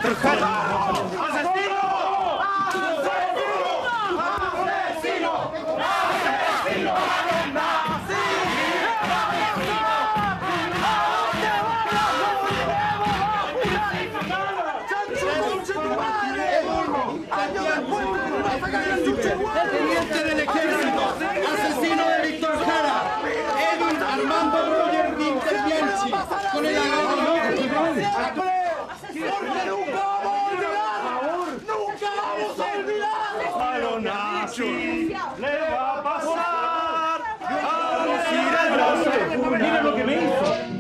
Víctor Jara. ¡Asesino! Teniente del ejército, asesino de Víctor Jara, Edwin Armando Roger Víctor Bianchi, con el ¡Porque nunca vamos a olvidar! ¡Nunca vamos a olvidar! A los nazis le va a pasar a lucir el brazo. Mira lo que me hizo.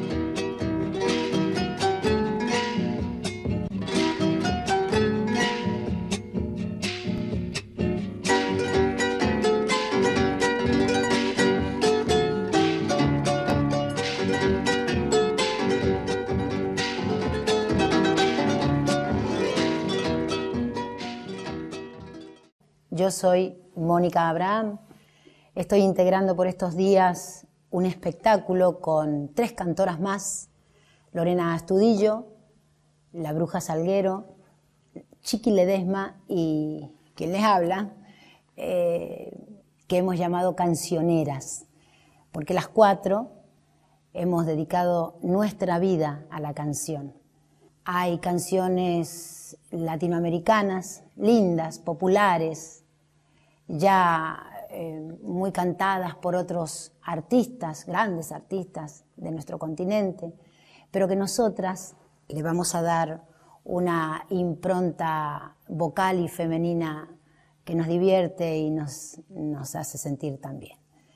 Yo soy Mónica Abraham, estoy integrando por estos días un espectáculo con 3 cantoras más, Lorena Astudillo, La Bruja Salguero, Chiqui Ledesma y quien les habla, que hemos llamado cancioneras, porque las 4 hemos dedicado nuestra vida a la canción. Hay canciones latinoamericanas, lindas, populares, ya muy cantadas por otros artistas, grandes artistas de nuestro continente, pero que nosotras le vamos a dar una impronta vocal y femenina que nos divierte y nos hace sentir tan bien.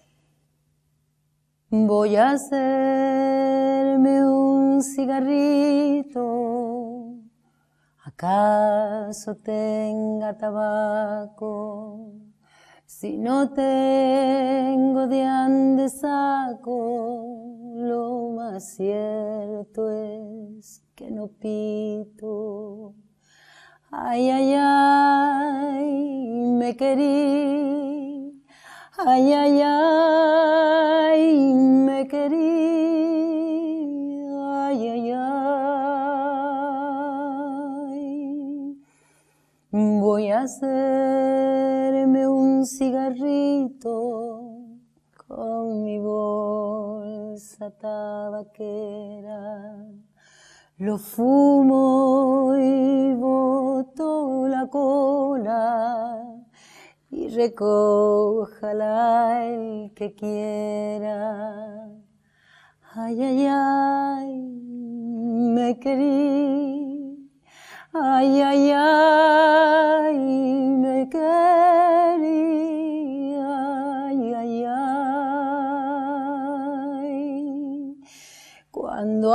Voy a hacerme un cigarrito, ¿acaso tenga tabaco? Si no tengo de ande saco, lo más cierto es que no pito. Ay, ay, ay, me querí. Ay, ay, ay, me querí. Ay, ay, ay. Voy a hacerme un cigarrito con mi bolsa tabaquera. Lo fumo y boto la cola y recójala el que quiera. Ay, ay, ay, me querí. Ay, ay, ay, me querí. Ay, ay, ay. Cuando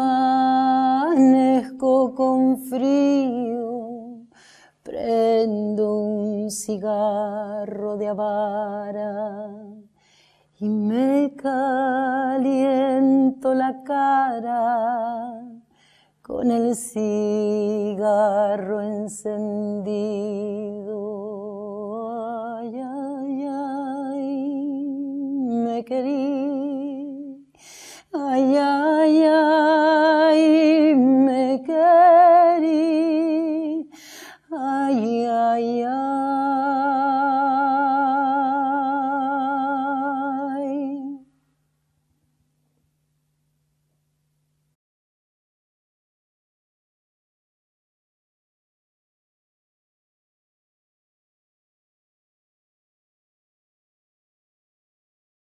amanezco con frío, prendo un cigarro de Habara y me caliento la cara con el cigarro encendido. Ay, ay, ay, me querí.